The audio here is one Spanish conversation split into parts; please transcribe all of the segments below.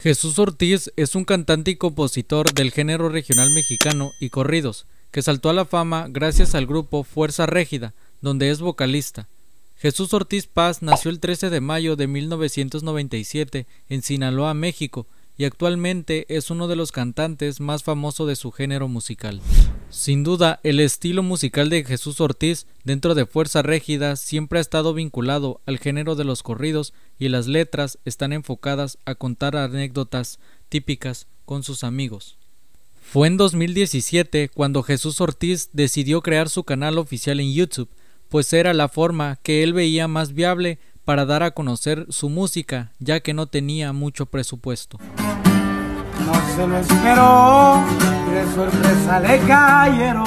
Jesús Ortiz es un cantante y compositor del género regional mexicano y corridos, que saltó a la fama gracias al grupo Fuerza Régida, donde es vocalista. Jesús Ortiz Paz nació el 13 de mayo de 1997 en Sinaloa, México, y actualmente es uno de los cantantes más famosos de su género musical. Sin duda, el estilo musical de Jesús Ortiz dentro de Fuerza Régida siempre ha estado vinculado al género de los corridos y las letras están enfocadas a contar anécdotas típicas con sus amigos. Fue en 2017 cuando Jesús Ortiz decidió crear su canal oficial en YouTube, pues era la forma que él veía más viable para dar a conocer su música, ya que no tenía mucho presupuesto. No se lo esperó y de sorpresa le cayeron.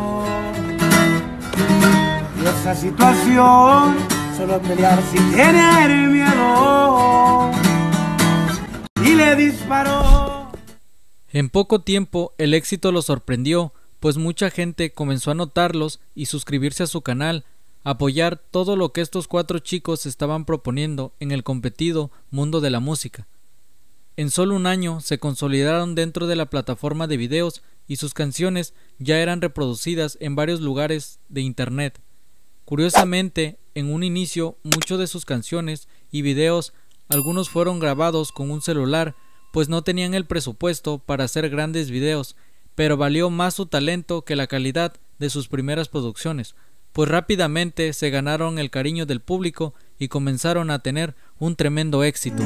Y esa situación, solo pelear sin tener miedo. Y le disparó. En poco tiempo el éxito lo sorprendió, pues mucha gente comenzó a notarlos y suscribirse a su canal, apoyar todo lo que estos cuatro chicos estaban proponiendo en el competido mundo de la música. En solo un año se consolidaron dentro de la plataforma de videos y sus canciones ya eran reproducidas en varios lugares de internet. Curiosamente, en un inicio, muchas de sus canciones y videos, algunos fueron grabados con un celular, pues no tenían el presupuesto para hacer grandes videos, pero valió más su talento que la calidad de sus primeras producciones, pues rápidamente se ganaron el cariño del público y comenzaron a tener un tremendo éxito.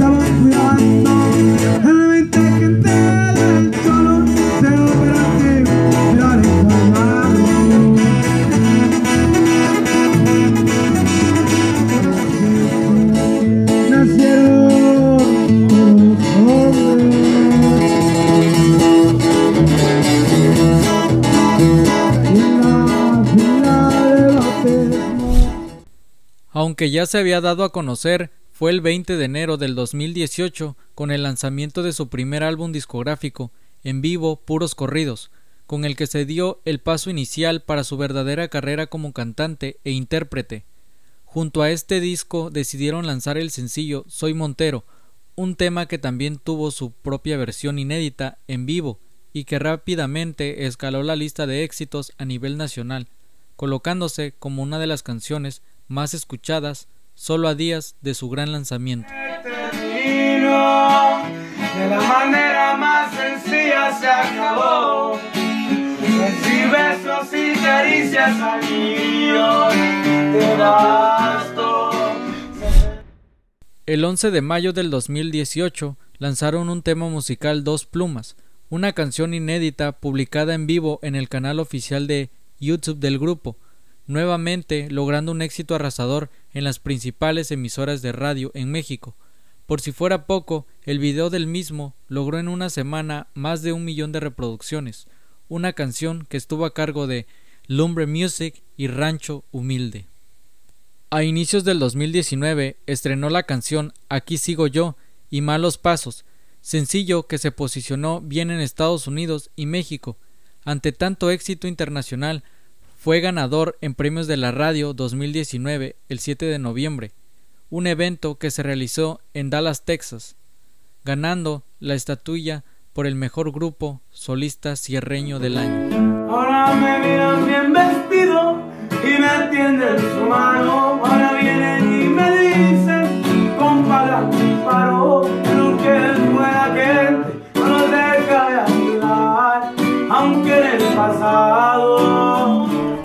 Aunque ya se había dado a conocer, fue el 20 de enero del 2018 con el lanzamiento de su primer álbum discográfico, En Vivo, Puros Corridos, con el que se dio el paso inicial para su verdadera carrera como cantante e intérprete. Junto a este disco decidieron lanzar el sencillo Soy Montero, un tema que también tuvo su propia versión inédita en vivo y que rápidamente escaló la lista de éxitos a nivel nacional, colocándose como una de las canciones más escuchadas solo a días de su gran lanzamiento. De la manera más sencilla se acabó. Sin besos y caricias al niño te bastó. El 11 de mayo del 2018 lanzaron un tema musical Dos Plumas, una canción inédita publicada en vivo en el canal oficial de YouTube del grupo, nuevamente logrando un éxito arrasador en las principales emisoras de radio en México. Por si fuera poco, el video del mismo logró en una semana más de 1 millón de reproducciones, una canción que estuvo a cargo de Lumbre Music y Rancho Humilde. A inicios del 2019 estrenó la canción Aquí Sigo Yo y Malos Pasos, sencillo que se posicionó bien en Estados Unidos y México. Ante tanto éxito internacional, fue ganador en Premios de la Radio 2019 el 7 de noviembre, un evento que se realizó en Dallas, Texas, ganando la estatuilla por el mejor grupo solista sierreño del año. Ahora me miran bien vestido y me tienden su mano. Ahora vienen y me dicen, compadre, disparo. No quieres buena gente, no nos deja de ayudar, aunque en el pasado.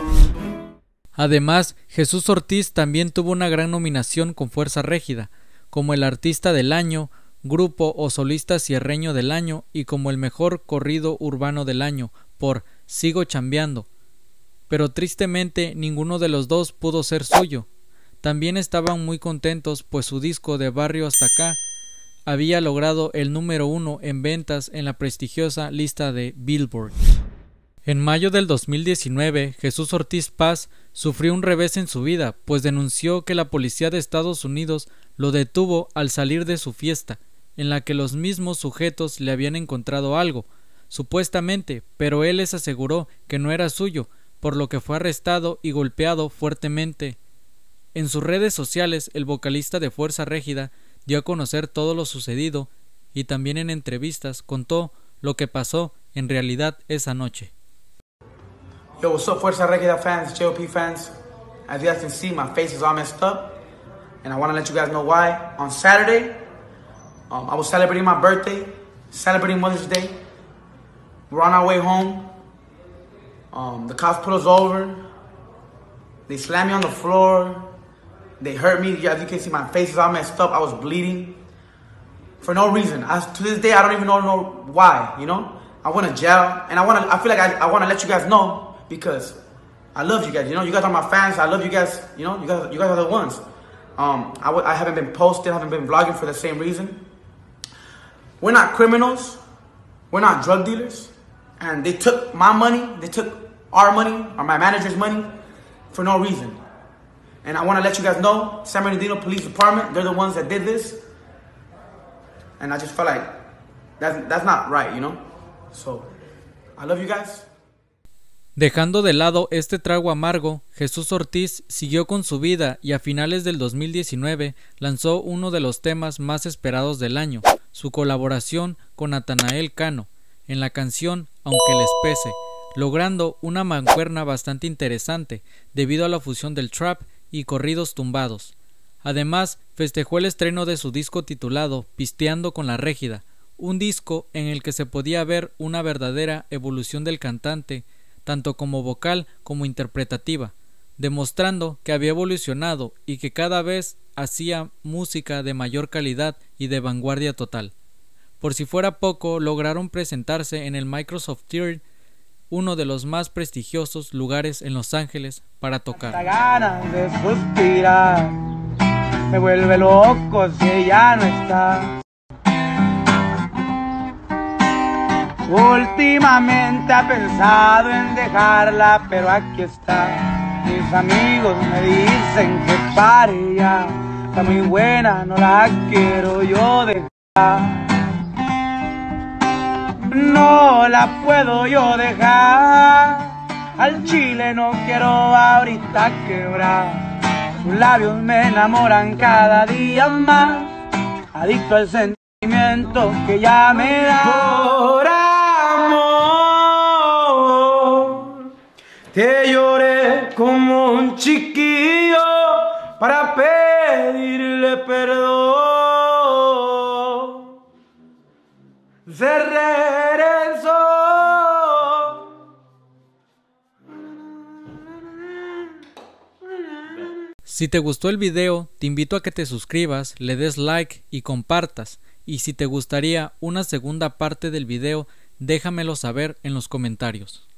Además, Jesús Ortiz también tuvo una gran nominación con Fuerza Régida, como el Artista del Año, Grupo o Solista Sierreño del Año y como el Mejor Corrido Urbano del Año por Sigo Chambeando. Pero tristemente ninguno de los dos pudo ser suyo. También estaban muy contentos pues su disco De Barrio Hasta Acá había logrado el número 1 en ventas en la prestigiosa lista de Billboard. En mayo del 2019, Jesús Ortiz Paz sufrió un revés en su vida, pues denunció que la policía de Estados Unidos lo detuvo al salir de su fiesta, en la que los mismos sujetos le habían encontrado algo, supuestamente, pero él les aseguró que no era suyo, por lo que fue arrestado y golpeado fuertemente. En sus redes sociales, el vocalista de Fuerza Régida dio a conocer todo lo sucedido y también en entrevistas contó lo que pasó en realidad esa noche. Yo, what's up, Fuerza Regida fans, JOP fans? As you guys can see, my face is all messed up, and I want to let you guys know why. On Saturday, I was celebrating my birthday, celebrating Mother's Day. We're on our way home. The cops pulled us over. They slammed me on the floor. They hurt me. As you can see, my face is all messed up. I was bleeding for no reason. To this day, I don't even know why. You know, I went to jail, and I feel like I want to let you guys know because I love you guys. You know, you guys are my fans. I love you guys. You know, you guys are the ones. I haven't been posting, haven't been vlogging for the same reason. We're not criminals. We're not drug dealers. And they took my money. They took our money, or my manager's money, for no reason. And I want to let you guys know, San Bernardino Police Department, they're the ones that did this. And I just felt like that's not right, you know? So, I love you guys. Dejando de lado este trago amargo, Jesús Ortiz siguió con su vida y a finales del 2019 lanzó uno de los temas más esperados del año, su colaboración con Natanael Cano, en la canción Aunque les pese, logrando una mancuerna bastante interesante debido a la fusión del trap y corridos tumbados. Además, festejó el estreno de su disco titulado Pisteando con la Régida, un disco en el que se podía ver una verdadera evolución del cantante, tanto como vocal como interpretativa, demostrando que había evolucionado y que cada vez hacía música de mayor calidad y de vanguardia total. Por si fuera poco, lograron presentarse en el Microsoft Theater, uno de los más prestigiosos lugares en Los Ángeles, para tocar. La ganas de suspirar me vuelve loco si ella no está. Últimamente ha pensado en dejarla, pero aquí está. Mis amigos me dicen que pare ya. Está muy buena, no la quiero yo dejar. No la puedo yo dejar. Al chile no quiero ahorita quebrar. Sus labios me enamoran cada día más. Adicto al sentimiento que ya me da. Por amor, te lloré como un chiquillo para pedirle perdón. Se regresó. Si te gustó el video, te invito a que te suscribas, le des like y compartas. Y si te gustaría una segunda parte del video, déjamelo saber en los comentarios.